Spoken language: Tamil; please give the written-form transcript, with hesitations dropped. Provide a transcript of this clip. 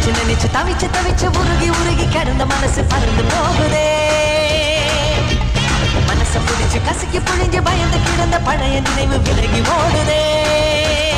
நினைச்சு நினைச்சு தவிச்சு தவிச்சு உருகி உருகி கிடந்த மனசு பறந்து போகுதே மனச புடிச்சு கசக்கி புழிஞ்சு பயந்து கிடந்த பழைய நினைவு விலகி ஓடுதே